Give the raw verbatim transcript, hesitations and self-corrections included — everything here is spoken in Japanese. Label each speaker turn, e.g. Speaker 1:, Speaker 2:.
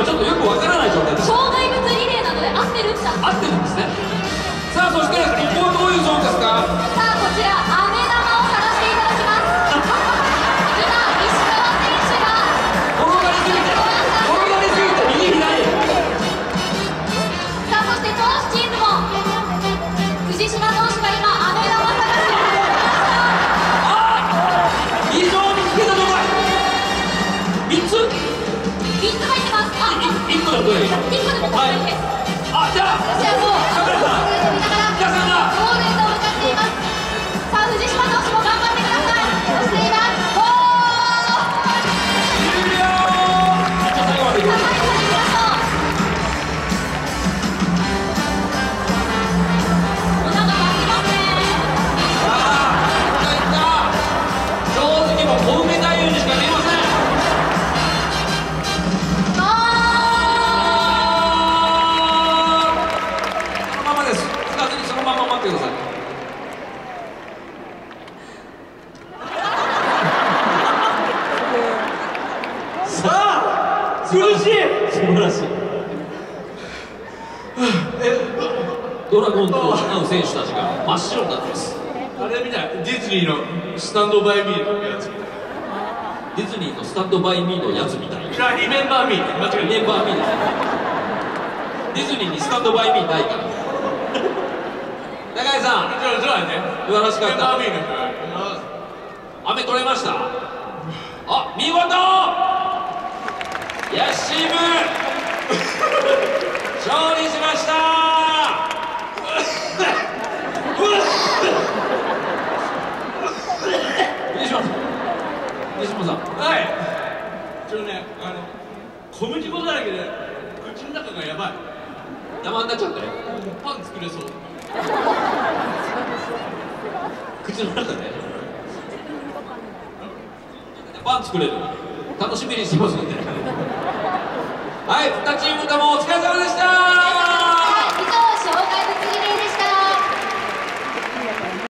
Speaker 1: 今ちょっとよくわからない状態です。
Speaker 2: 障害物リレーなので合ってるんだ。
Speaker 1: 合ってるんですね。さあそしてここはどういうゾーンですか。
Speaker 2: さあこちら飴玉を探していただきます。今石川選手が
Speaker 1: 転がりすぎて転がりすぎて右左。
Speaker 2: さあそして投手チームも藤島投手が今飴玉を探していただきました。
Speaker 1: あー、非常につけた状態。みっつ
Speaker 2: みっつ入ってます。あ、
Speaker 1: いっこだといい。
Speaker 2: いっこでも大丈夫です。
Speaker 1: あ、じゃあ
Speaker 2: 私はもう
Speaker 1: カメラさん皆さんが
Speaker 2: ゴールへと向かっています。さあ藤島投手も頑張ってください。そして今ゴール。
Speaker 1: 終了。じゃあ最後までいきましょう。
Speaker 2: 最後までいきましょう。歌が待ってますね。
Speaker 1: さあいったいった。正直もう小梅太夫にしか見えません。
Speaker 2: ゴール。
Speaker 1: そのままです。つかずにそのまま待ってください。さあ苦しい。素晴らしい。ドラゴンと戦う選手たちが真っ白になってます。
Speaker 3: あれみたい、ディズニーのスタンドバイミーのやつみたい。
Speaker 1: ディズニーのスタンドバイミーのやつみたいな。
Speaker 3: じゃあリメンバーミーって間違え
Speaker 1: メンバーミーです。ディズニーにスタンドバイミーないから中井さん
Speaker 3: た。じゃあじゃあね、
Speaker 1: 素晴らしかった。
Speaker 3: リメンバーミーの人が
Speaker 1: 雨取れました。あ、見事ヤッシーム勝利しました西本西本さん、
Speaker 3: はい。ちょっとね、あの小麦粉だらけで口の中がやばい。
Speaker 1: 生になっちゃって
Speaker 3: パン作れそう。
Speaker 1: 口の中でパン作れる。楽しみにしてますんではい、にチームともお疲